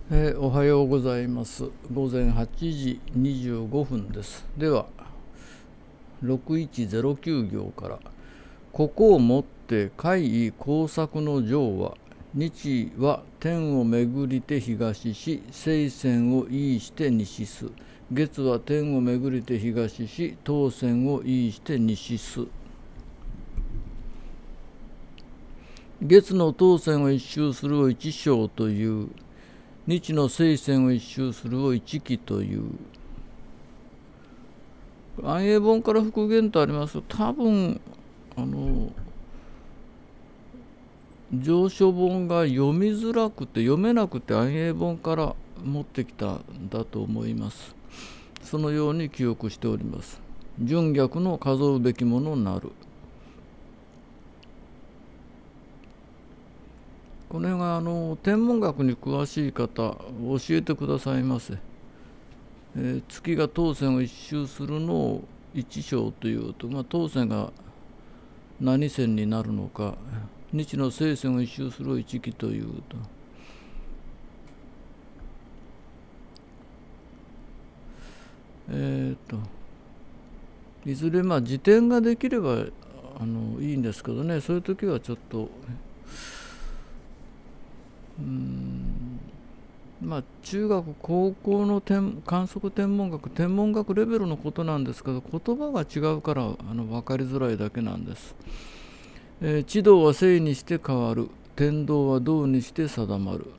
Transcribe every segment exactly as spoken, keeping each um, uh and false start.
えーおはようございます。午前はちじにじゅうごふんです。では、ろくいちゼロきゅう行から、ここをもって海位工作の上は、日は天を巡りて東し、聖戦を意して西す。月は天を巡りて東し、東戦を意して西す。月の東戦を一周するを一章という。日の聖戦を一周するを一期という。安永本から復元とありますと、多分あの上書本が読みづらくて読めなくて安永本から持ってきたんだと思います。そのように記憶しております。順逆の数うべきものなる。これがあの天文学に詳しい方教えてくださいませ。えー、月が当線を一周するのを一章というと、まあ、当線が何線になるのか、日の聖線を一周するを一期というと、えっ、ー、といずれまあ自転ができればあのいいんですけどね、そういう時はちょっとうーんまあ中学高校の天観測天文学天文学レベルのことなんですけど、言葉が違うからあの分かりづらいだけなんです。えー、地動は正にして変わる、天動は動にして定まる。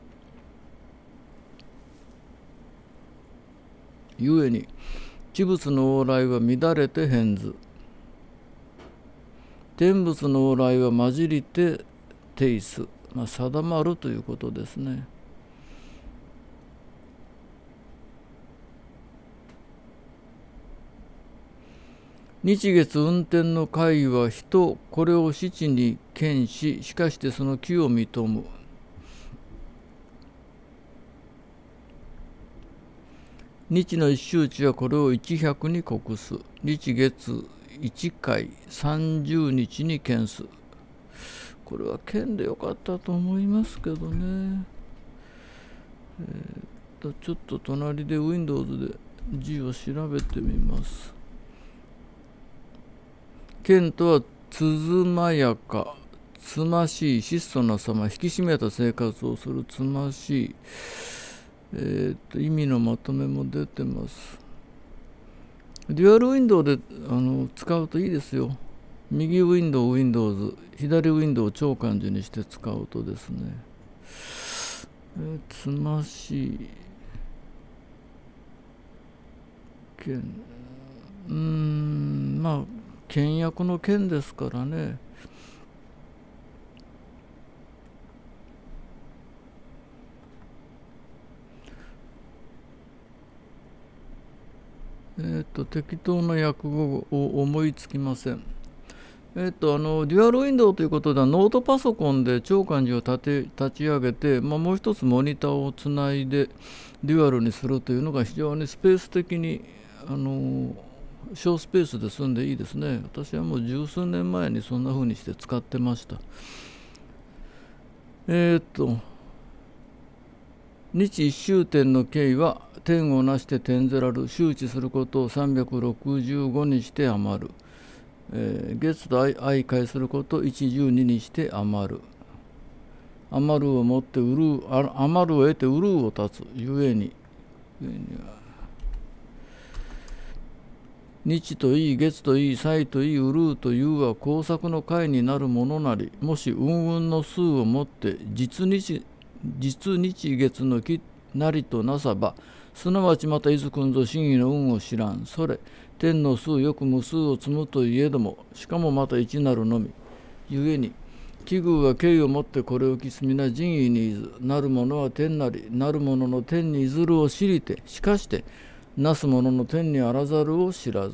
ゆえに地物の往来は乱れて変ず、天物の往来は混じりて定す、まあ、定まるということですね。日月運転の会は人、これを七に見し、しかしてその気を認む。日の一周値はこれを一百に刻す。日月一回三十日に見す。これは見でよかったと思いますけどね。えー、っとちょっと隣で Windows で字を調べてみます。見とはつづまやか、つましい質素な様、引き締めた生活をするつましい。えー、と意味のまとめも出てます。デュアルウィンドウであの使うといいですよ。右ウィンドウ Windows、左ウィンドウを超漢字にして使うとですね、えー、つましい剣、うーんまあ倹約の剣ですからね。えー、と適当な訳語を思いつきません。えー、とあのデュアルウィンドウということでは、ノートパソコンで超漢字を立て立ち上げて、まあ、もう一つモニターをつないでデュアルにするというのが非常にスペース的にあの小スペースで済んでいいですね。私はもう十数年前にそんな風にして使ってました。えっ、ー、と日一周点の経は点をなして点ゼラル、周知することをさんびゃくろくじゅうごにして余る。えー、月と相返することをいちじゅうににして余る。余るをもってうるう、余るを得てうるうを立つ。ゆえに、ゆえには日といい、月といい、歳といい、うるうというは工作の会になるものなり、もし運々の数をもって実日実日月の木なりとなさば、すなわちまたいずくんぞ真偽の運を知らん。それ天の数よく無数を積むといえども、しかもまた一なるのみ。ゆえに奇遇は敬意をもってこれをきすみな人意にいず、なるものは天なり、なるものの天にいずるを知りて、しかしてなすものの天にあらざるを知らず。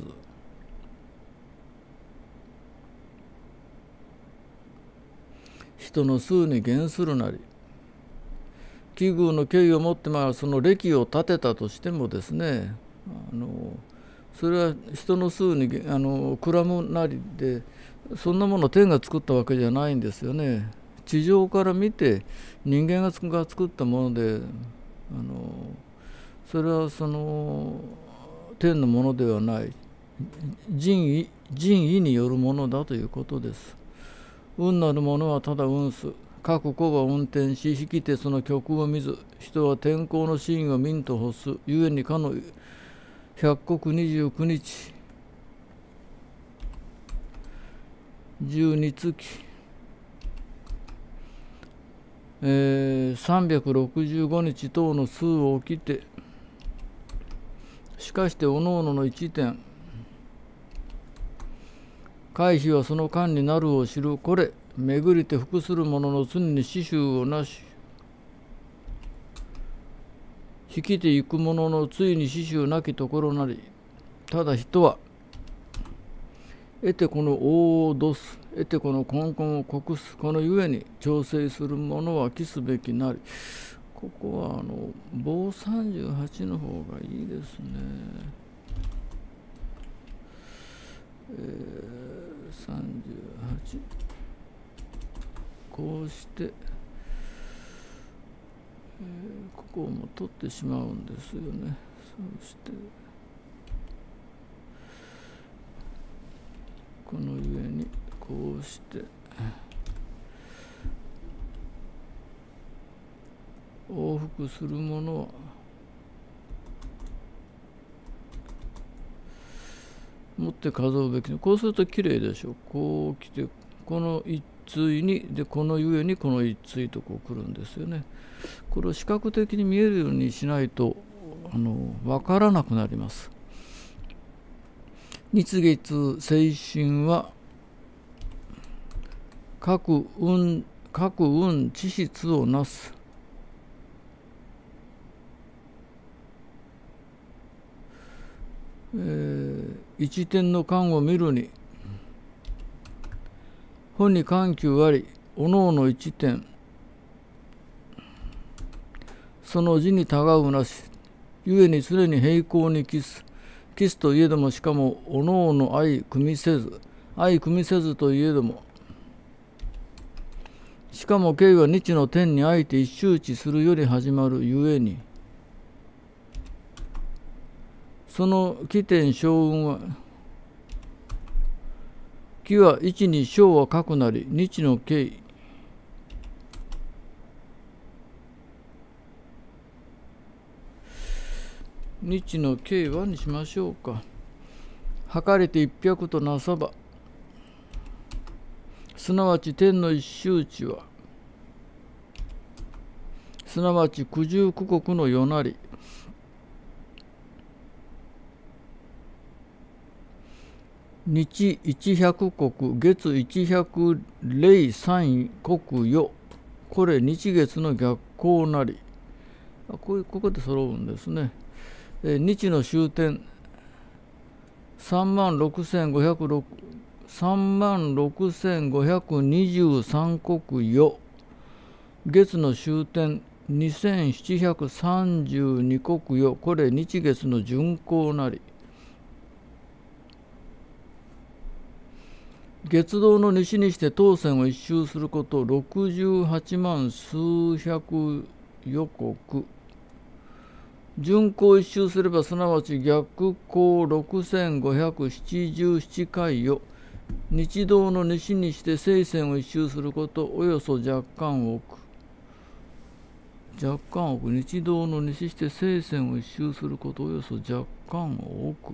人の数に減するなり、奇遇の敬意をもってまあその歴を立てたとしてもですね、あのそれは人の数にあのくらむなりで、そんなもの天が作ったわけじゃないんですよね。地上から見て人間が作ったもので、 あのそれはその天のものではない人為、人為によるものだということです。運なるものはただ運す。各子が運転し、引きてその曲を見ず、人は天候の真を民と欲す。故にかの百国二十九日、十二月、えー、三百六十五日等の数を起きて、しかしておのおのの一点、回避はその間になるを知る。これ、巡りて服する者の常に死臭をなし、引きてゆく者のついに死臭なきところなり。ただ人は、得てこの王を脅す、得てこの根本を国す。このゆえに調整する者は帰すべきなり。ここはあの棒さんじゅうはちの方がいいですね。えー、さんじゅうはち、こうして、えー、ここをも取ってしまうんですよね。そしてこの上にこうして往復するものは持って数うべき。こうするときれいでしょう。こう来てこの一対にでこのゆえにこの一対とこう来るんですよね。これを視覚的に見えるようにしないとあの分からなくなります。日月星神は各運各運地質をなす。えー、一点の間を見るに本に緩急あり、おのおの一点、その字にたがうなし、ゆえに常に平行に帰す。帰すといえども、しかもおのおの相組みせず、相組みせずといえども、しかも経は日の天にあいて一周知するより始まるゆえに、その起点小運は、気は一に小は書くなり、日の経、日の経はにしましょうか。測れて一百となさば、すなわち天の一周値は、すなわち九十九国の世なり、日一百国、月一百零三国よ。これ日月の逆行なり。こういうここで揃うんですね。え日の終点三万六千五百六三万六千五百二十三国よ。月の終点二千七百三十二国よ。これ日月の巡行なり。月道の西にして当線を一周すること六十八万数百余国。巡行一周すればすなわち逆行六千五百七十七回よ。日道の西にして聖線を一周することおよそ若干多く。若干多く。日道の西して聖線を一周することおよそ若干多く。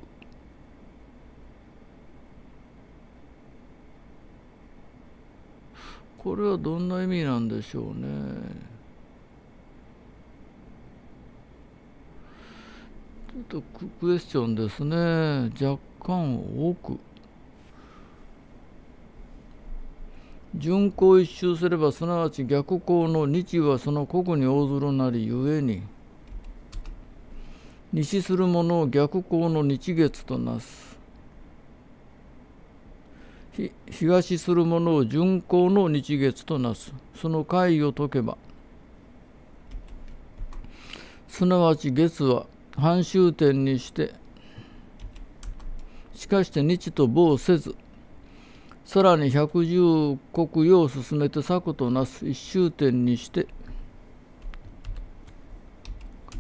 これはどんな意味なんでしょうね。ちょっとクエスチョンですね。若干多く。巡行一周すればすなわち逆行の日はその国に応ずるなりゆえに、西するものを逆行の日月となす。東するものを巡行の日月となす。その解を解けば、すなわち月は半周点にして、しかして日と傍せず、さらに百十国よを進めて策となす一周点にして、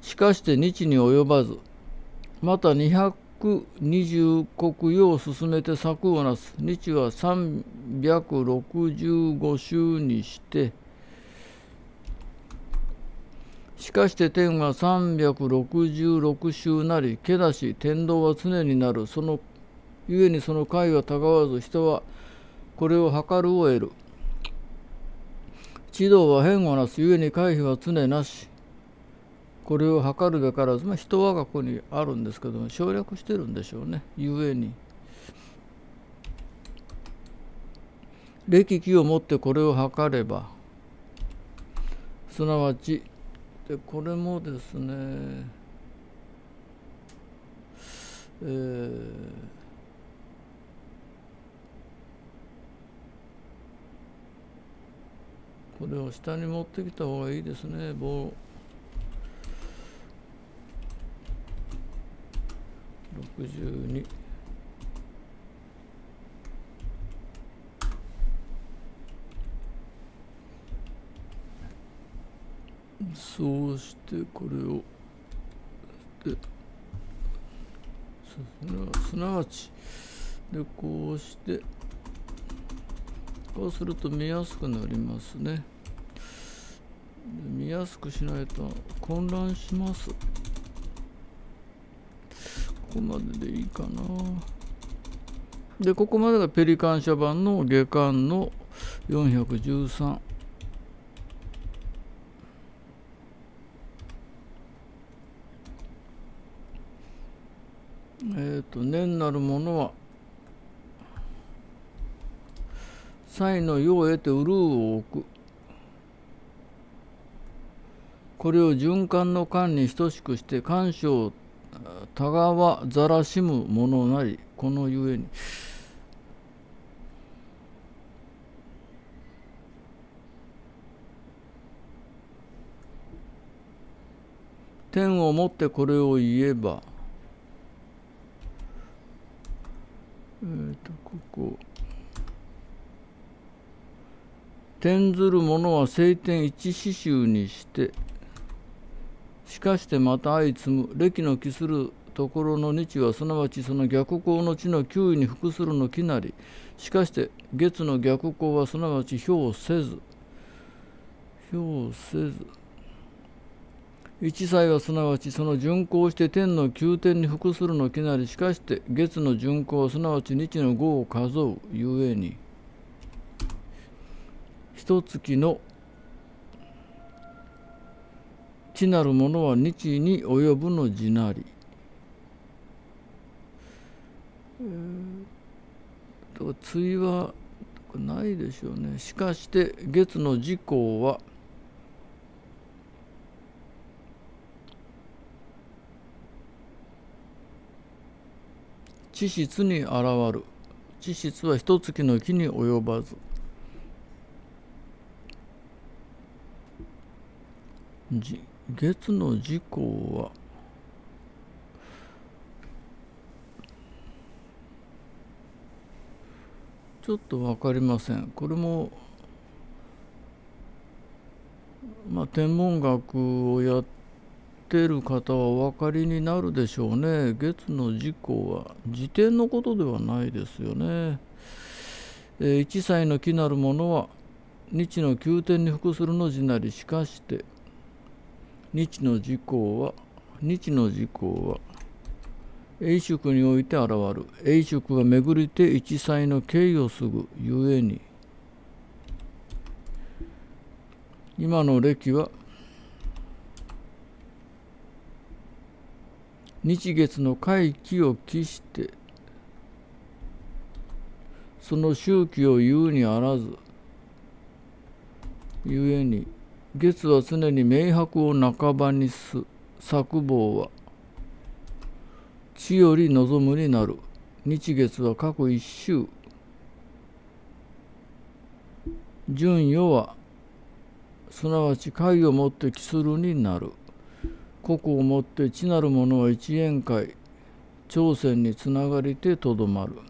しかして日に及ばず、またにひゃくにじゅう国よう進めて策をなす。日はさんびゃくろくじゅうご週にして、しかして天はさんびゃくろくじゅうろく週なり、けだし天道は常になる。そのゆえにその解はたがわず、人はこれを計るを得る。知道は変をなす。ゆえに回避は常なし。これを計るべからず、まあ、人はここにあるんですけども、省略してるんでしょうね。ゆえに歴気をもってこれを計れば、すなわちでこれもですね、えー、これを下に持ってきた方がいいですね。棒ろくじゅうに。そうしてこれをですなわちでこうしてこうすると見やすくなりますね。見やすくしないと混乱します。ここまででいいかな。でここまでがペリカン社版の下巻のよんひゃくじゅうさん。えっと念なるものは才の世を得て潤うを置く。これを循環の間に等しくして感傷をたがわざらしむものなり。このゆえに天をもってこれを言えば、えーとここ転ずる者は聖天一刺繍にして、しかしてまた相次ぐ歴の帰するところの日はすなわちその逆行の地の球威に服するのきなり。しかして月の逆行はすなわち表せず表せず一切はすなわちその巡行して天の宮天に服するのきなり。しかして月の巡行はすなわち日の号を数うゆえに、一月の地なるものは日に及ぶの字なり。えー、対はないでしょうね。しかして月の時効は地質に現る。地質は一月の期に及ばず。月の時効はちょっと分かりません。これもまあ天文学をやってる方はお分かりになるでしょうね。月の時効は時点のことではないですよね。えー、一切の木なるものは日の宮天に服するの字なり。しかして日の時効は日の時効は永宿において現る。永宿が巡りて一切の形をすぐゆえに、今の暦は日月の回帰を期してその周期を言うにあらず、ゆえに月は常に明白を半ばにす。作望は地より望むになる。日月は各一周。順世はすなわち解をもって帰するになる。個々をもって地なるものは一円界朝鮮につながりてとどまる。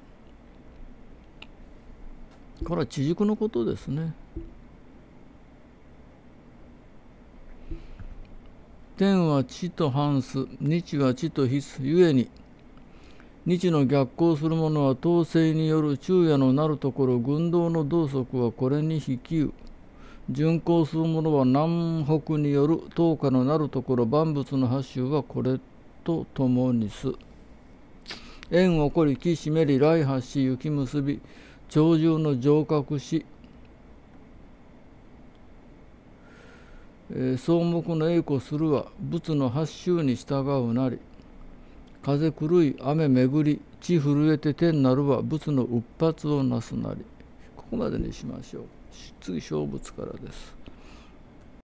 これは地軸のことですね。 天は地と反す、日は地と比す。ゆえに、日の逆行する者は統制による昼夜のなるところ、軍道の動則はこれに引きう。巡行する者は南北による等価のなるところ、万物の発集はこれと共にす。縁起こり、木しめり、来発し、雪結び、鳥獣の上角し、えー、草木の栄枯するは、仏の発集に従うなり。風狂い、雨巡り、地震えて天なるは、仏の鬱発をなすなり。ここまでにしましょう。次、小仏からです。